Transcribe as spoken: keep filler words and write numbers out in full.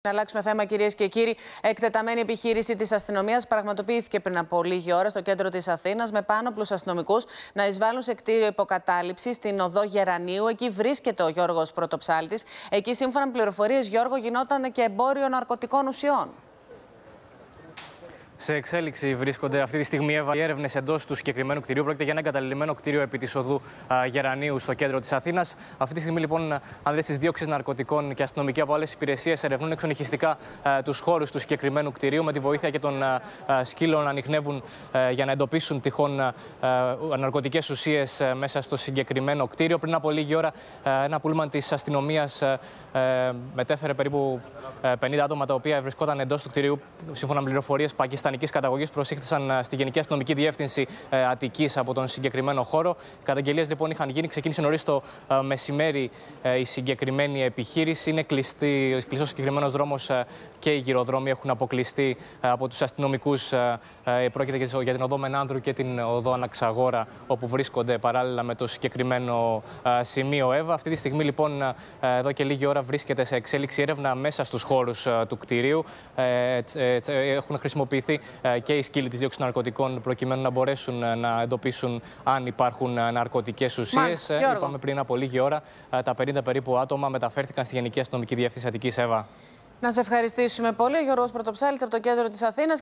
Να αλλάξουμε θέμα, κυρίες και κύριοι. Εκτεταμένη επιχείρηση της αστυνομίας πραγματοποιήθηκε πριν από λίγη ώρα στο κέντρο της Αθήνας με πάνωπλους αστυνομικούς να εισβάλλουν σε κτίριο υποκατάληψη στην οδό Γερανίου. Εκεί βρίσκεται ο Γιώργος Πρωτοψάλτης. Εκεί, σύμφωνα με πληροφορίες, Γιώργο, γινόταν και εμπόριο ναρκωτικών ουσιών. Σε εξέλιξη βρίσκονται αυτή τη στιγμή οι έρευνες εντός του συγκεκριμένου κτηρίου. Πρόκειται για ένα εγκαταλειμμένο κτίριο επί της οδού α, Γερανίου στο κέντρο της Αθήνας. Αυτή τη στιγμή, λοιπόν, άνδρες της δίωξης ναρκωτικών και αστυνομικοί από άλλες υπηρεσίες ερευνούν εξονυχιστικά τους χώρους του συγκεκριμένου κτηρίου με τη βοήθεια και των α, α, σκύλων να ανιχνεύουν α, για να εντοπίσουν τυχόν α, α, ναρκωτικές ουσίες α, μέσα στο συγκεκριμένο κτίριο. Πριν από λίγη ώρα, α, ένα πούλμαν της αστυνομίας α, α, μετέφερε περίπου α, πενήντα άτομα τα οποία βρισκόταν εντός του κτηρίου, σύμφωνα με πληροφορίες πακιστανικής καταγωγής, προσήχθησαν στη Γενική Αστυνομική Διεύθυνση ε, Αττικής από τον συγκεκριμένο χώρο. Οι καταγγελίες, λοιπόν, είχαν γίνει. Ξεκίνησε νωρίς το ε, μεσημέρι ε, η συγκεκριμένη επιχείρηση. Είναι κλειστή, κλειστός ο συγκεκριμένος δρόμος ε, και οι γυροδρόμοι έχουν αποκλειστεί ε, από τους αστυνομικούς. Ε, ε, πρόκειται για την οδό Μενάνδρου και την οδό Αναξαγόρα, όπου βρίσκονται παράλληλα με το συγκεκριμένο ε, σημείο ΕΒΑ. Αυτή τη στιγμή, λοιπόν, ε, εδώ και λίγη ώρα βρίσκεται σε εξέλιξη έρευνα μέσα στους χώρους ε, του κτηρίου. Ε, ε, ε, ε, έχουν χρησιμοποιηθεί και οι σκύλοι της δίωξης ναρκωτικών προκειμένου να μπορέσουν να εντοπίσουν αν υπάρχουν ναρκωτικές ουσίες. Είπαμε πριν από λίγη ώρα, τα πενήντα περίπου άτομα μεταφέρθηκαν στη Γενική Αστυνομική Διεύθυνση Αττικής. Εύα. Να σε ευχαριστήσουμε πολύ. Γιώργος Πρωτοψάλτης από το κέντρο της Αθήνας.